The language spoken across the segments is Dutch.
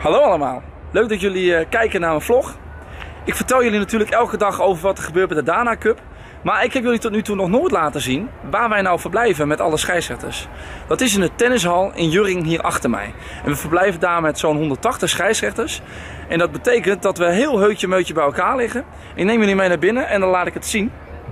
Hallo allemaal, leuk dat jullie kijken naar mijn vlog. Ik vertel jullie natuurlijk elke dag over wat er gebeurt bij de Dana Cup. Maar ik heb jullie tot nu toe nog nooit laten zien waar wij nou verblijven met alle scheidsrechters. Dat is in de tennishal in Jurring hier achter mij. En we verblijven daar met zo'n 180 scheidsrechters. En dat betekent dat we heel heutje-meutje bij elkaar liggen. Ik neem jullie mee naar binnen en dan laat ik het zien.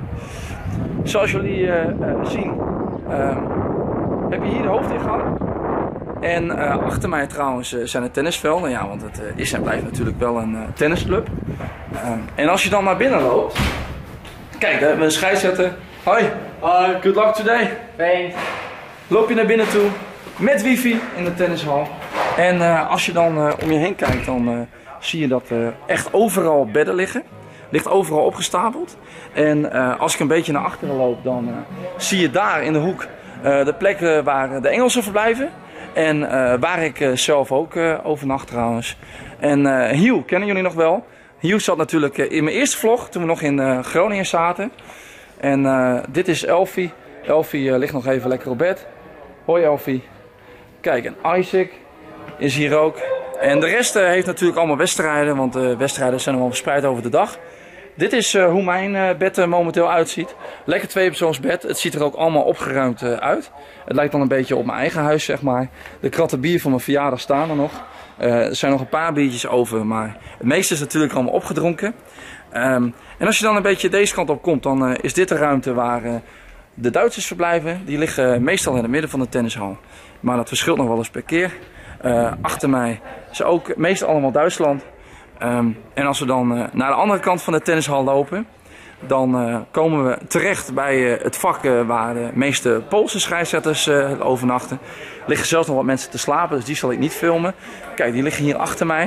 Zoals jullie zien heb je hier de hoofdingang. En achter mij trouwens zijn het tennisvelden, ja, want het is en blijft natuurlijk wel een tennisclub. En als je dan naar binnen loopt, kijk, we hebben een scheidsrechter. Hoi, good luck today. Thanks. Loop je naar binnen toe met wifi in de tennishal. En als je dan om je heen kijkt, dan zie je dat echt overal bedden liggen. Ligt overal opgestapeld. En als ik een beetje naar achteren loop, dan zie je daar in de hoek de plek waar de Engelsen verblijven. En waar ik zelf ook overnacht trouwens. En Hugh, kennen jullie nog wel? Hugh zat natuurlijk in mijn eerste vlog toen we nog in Groningen zaten. En dit is Elfie. Elfie ligt nog even lekker op bed. Hoi Elfie. Kijk, en Isaac is hier ook. En de rest heeft natuurlijk allemaal wedstrijden, want wedstrijden zijn allemaal verspreid over de dag. Dit is hoe mijn bed er momenteel uitziet. Lekker tweepersoonsbed. Het ziet er ook allemaal opgeruimd uit. Het lijkt dan een beetje op mijn eigen huis, zeg maar. De kratten bier van mijn verjaardag staan er nog. Er zijn nog een paar biertjes over, maar het meeste is natuurlijk allemaal opgedronken. En als je dan een beetje deze kant op komt, dan is dit de ruimte waar de Duitsers verblijven. Die liggen meestal in het midden van de tennishal. Maar dat verschilt nog wel eens per keer. Achter mij is ook meestal allemaal Duitsland. En als we dan naar de andere kant van de tennishal lopen, dan komen we terecht bij het vak waar de meeste Poolse scheidsrechters overnachten. Er liggen zelfs nog wat mensen te slapen, dus die zal ik niet filmen. Kijk, die liggen hier achter mij.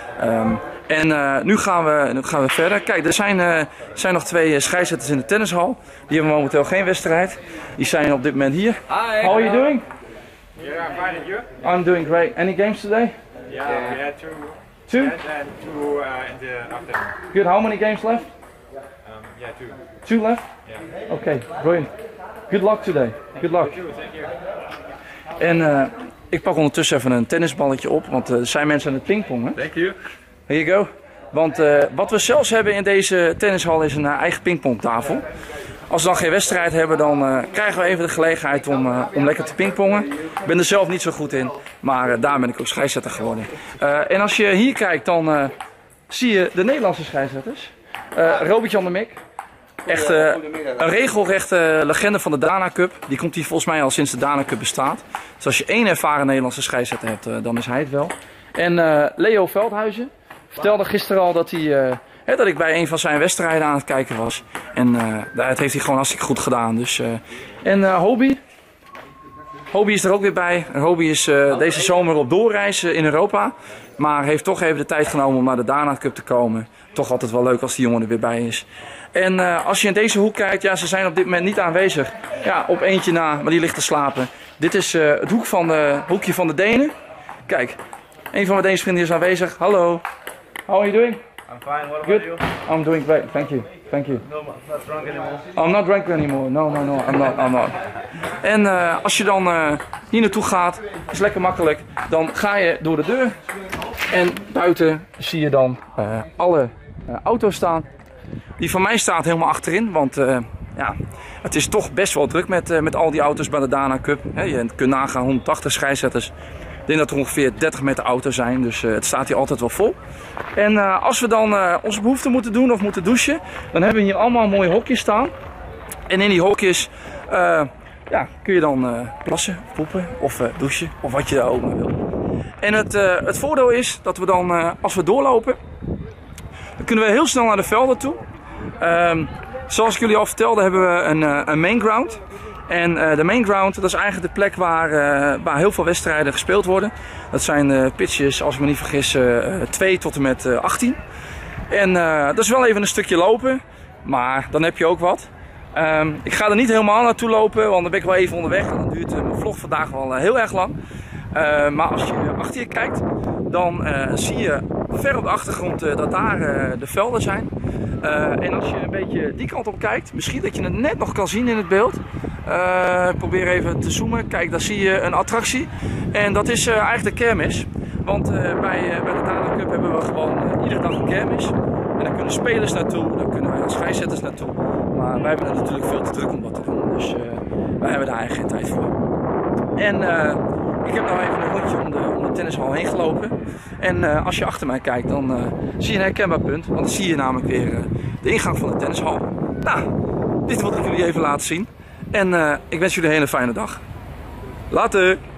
Nu gaan we verder. Kijk, er zijn nog twee scheidsrechters in de tennishal. Die hebben momenteel geen wedstrijd. Die zijn op dit moment hier. Hi. How are you doing? Yeah, fine, and you? I'm doing great. Any games today? Yeah, we had two. Two? And two in the afternoon. Good. How many games left? Yeah, two. Two left? Yeah. Okay, brilliant. Good luck today. Good luck. Thank you. En ik pak ondertussen even een tennisballetje op, want er zijn mensen aan het pingpongen. Thank you. Here you go. Want wat we zelfs hebben in deze tennishal is een eigen pingpongtafel. Als we dan geen wedstrijd hebben, dan krijgen we even de gelegenheid om lekker te pingpongen. Ik ben er zelf niet zo goed in, maar daar ben ik ook scheidsrechter geworden. En als je hier kijkt, dan zie je de Nederlandse scheidsrechters. Robert-Jan de Mik. Echt een regelrechte legende van de Dana Cup. Die komt hier volgens mij al sinds de Dana Cup bestaat. Dus als je één ervaren Nederlandse scheidsrechter hebt, dan is hij het wel. En Leo Veldhuizen vertelde gisteren al dat ik bij een van zijn wedstrijden aan het kijken was. En dat heeft hij gewoon hartstikke goed gedaan. Dus, Hobie. Hobie is er ook weer bij. Hobie is deze zomer op doorreis in Europa. Maar heeft toch even de tijd genomen om naar de Dana Cup te komen. Toch altijd wel leuk als die jongen er weer bij is. En als je in deze hoek kijkt, ja, ze zijn op dit moment niet aanwezig. Ja, op eentje na, maar die ligt te slapen. Dit is het hoekje van de Denen. Kijk, een van mijn Deense vrienden is aanwezig. Hallo. How are you doing? I'm fine. What Good. about you? I'm doing great. Thank you. Thank you. No, not drunk anymore. I'm not drunk anymore. No, I'm not. En als je dan hier naartoe gaat, is lekker makkelijk. Dan ga je door de deur. En buiten zie je dan alle auto's staan. Die van mij staat helemaal achterin, want ja, het is toch best wel druk met al die auto's bij de Dana Cup. Je kunt nagaan 180 scheidsrechters. Ik denk dat er ongeveer 30 meter auto's zijn, dus het staat hier altijd wel vol. En als we dan onze behoefte moeten doen of moeten douchen, dan hebben we hier allemaal mooie hokjes staan. En in die hokjes ja, kun je dan plassen, poepen of douchen of wat je ook maar wil. En het voordeel is dat we dan, als we doorlopen, dan kunnen we heel snel naar de velden toe. Zoals ik jullie al vertelde, hebben we een main ground. En de main ground, dat is eigenlijk de plek waar heel veel wedstrijden gespeeld worden. Dat zijn pitches, als ik me niet vergis, 2 tot en met 18. En dat is wel even een stukje lopen, maar dan heb je ook wat. Ik ga er niet helemaal naartoe lopen, want dan ben ik wel even onderweg. En dan duurt mijn vlog vandaag wel heel erg lang. Maar als je achter je kijkt, dan zie je ver op de achtergrond dat daar de velden zijn. En als je een beetje die kant op kijkt, misschien dat je het net nog kan zien in het beeld. Ik probeer even te zoomen. Kijk, daar zie je een attractie. En dat is eigenlijk de kermis. Want bij de Dano Cup hebben we gewoon iedere dag een kermis. En daar kunnen spelers naartoe, daar kunnen wij als scheidsrechters naartoe. Maar wij hebben er natuurlijk veel te druk om dat te doen. Dus wij hebben daar eigenlijk geen tijd voor. En ik heb nou even een rondje om de tennishal heen gelopen. En als je achter mij kijkt, dan zie je een herkenbaar punt. Want dan zie je namelijk weer de ingang van de tennishal. Nou, dit wilde ik jullie even laten zien. En ik wens jullie een hele fijne dag. Later!